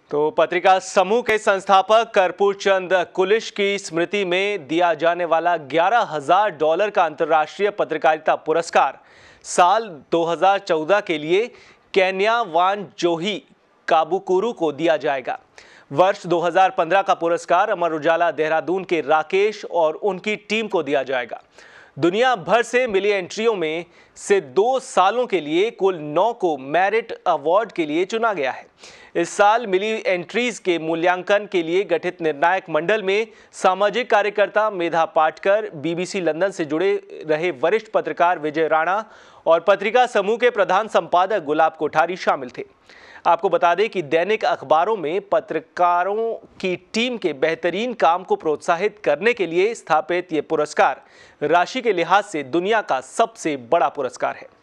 तो पत्रिका समूह के संस्थापक कर्पूर चंद कुलिश की स्मृति में दिया जाने वाला $11,000 का अंतर्राष्ट्रीय पत्रकारिता पुरस्कार साल 2014 के लिए केन्या वानजोही काबुकुरु को दिया जाएगा। वर्ष 2015 का पुरस्कार अमर उजाला देहरादून के राकेश और उनकी टीम को दिया जाएगा। दुनिया भर से मिली एंट्रियों में से 2 सालों के लिए कुल 9 को मेरिट अवार्ड के लिए चुना गया है। इस साल मिली एंट्रीज के मूल्यांकन के लिए गठित निर्णायक मंडल में सामाजिक कार्यकर्ता मेधा पाटकर, बीबीसी लंदन से जुड़े रहे वरिष्ठ पत्रकार विजय राणा और पत्रिका समूह के प्रधान संपादक गुलाब कोठारी शामिल थे। आपको बता दें कि दैनिक अखबारों में पत्रकारों की टीम के बेहतरीन काम को प्रोत्साहित करने के लिए स्थापित ये पुरस्कार राशि के लिहाज से दुनिया का सबसे बड़ा पुरस्कार है।